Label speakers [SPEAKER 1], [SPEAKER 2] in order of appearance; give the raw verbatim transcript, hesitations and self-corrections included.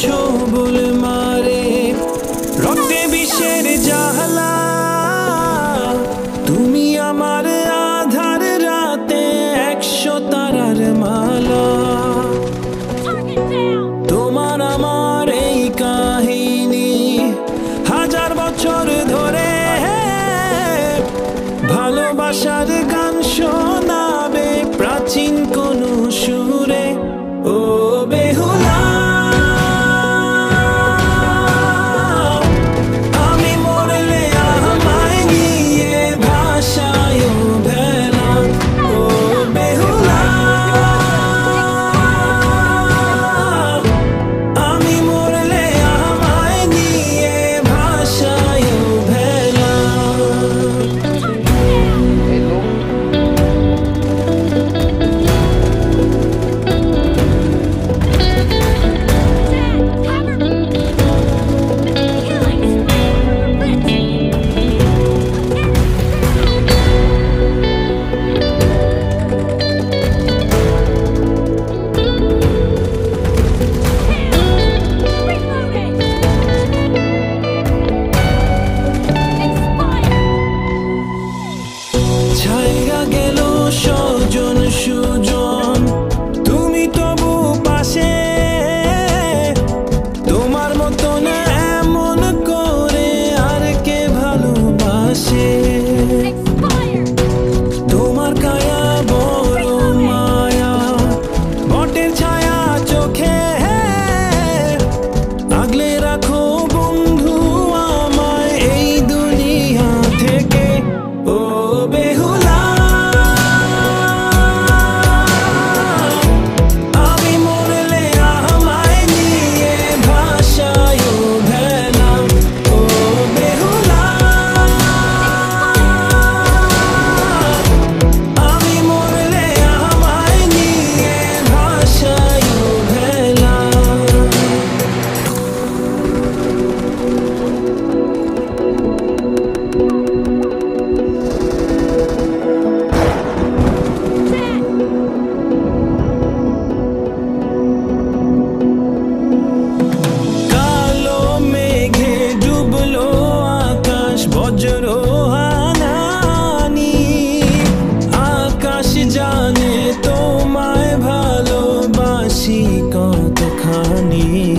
[SPEAKER 1] ছোবল মারে রক্তে বিষের জ্বালা তুমি আমার আধার রাতে একশো তারার মালা তোমার আমার এই কাহিনী হাজার বছর ধরে ভালোবাসার গান শোনাবে প্রাচীন কোন সুরে ও বেহুলা আমি মরলে আমায় নিয়ে ভাষায় ভেলা ও বেহুলা আমি মরলে আমায় নিয়ে ভাষায় ভেলা ছাইরা গেল সজন সুজন তুমি তবু পাশে তোমার মতন এমন করে আর কে ভালোবাসে তোমার কায়া বড় মায়া বটের ছায়া চোখে আগলে রাখো বন্ধু আমায় এই দুনিয়া থেকে ও বেহুলা আমি মরলে আমায় নিয়ে ভাষায় ভেলা ও বেহুলা আমি মরলে আমায় নিয়ে ভাষায় ভেলা কালো মেঘে ডুবলো আকাশ বজ্র হানানি আকাশ জানে তোমায় ভালোবাসি কতখানি